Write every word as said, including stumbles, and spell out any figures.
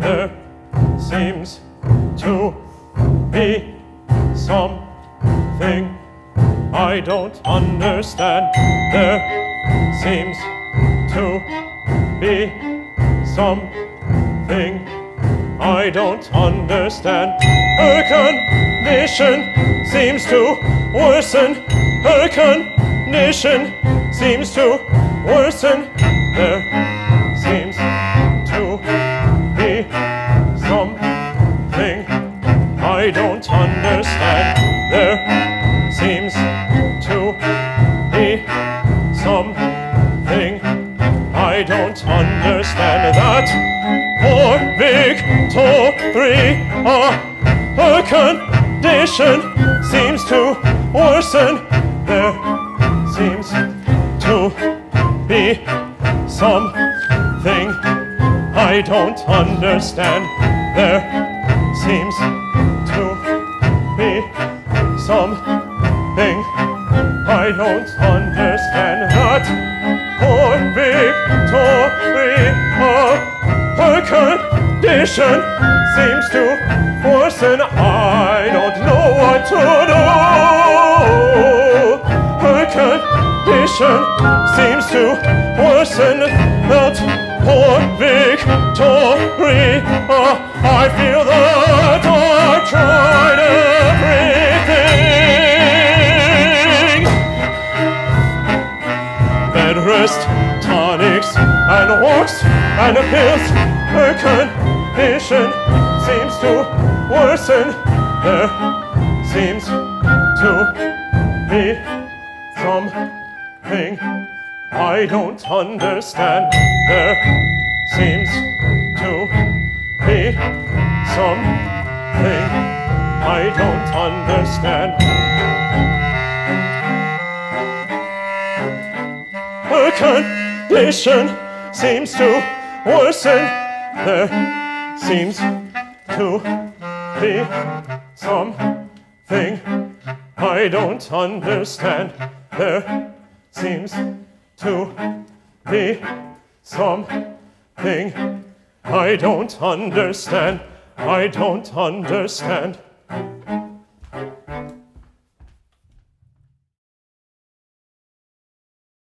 there seems to be something I don't understand. There seems to be something I don't understand. Her condition seems to worsen. Her condition seems to worsen. There seems to be something I don't understand. There seems to be something I don't understand. That poor Victoria, her condition seems to worsen. There seems to be something I don't understand. There seems to be something I don't understand. That poor Victoria, her condition seems to worsen. I don't know what to do. Her condition seems to worsen. That poor Victoria, I feel that I've tried everything. Bed rest, tonics, and walks, and pills. Her condition seems to worsen. There seems to be something I don't understand. There seems to be something I don't understand. Her condition seems to worsen. There seems to be something I don't understand. There seems to be something I don't understand. I don't understand.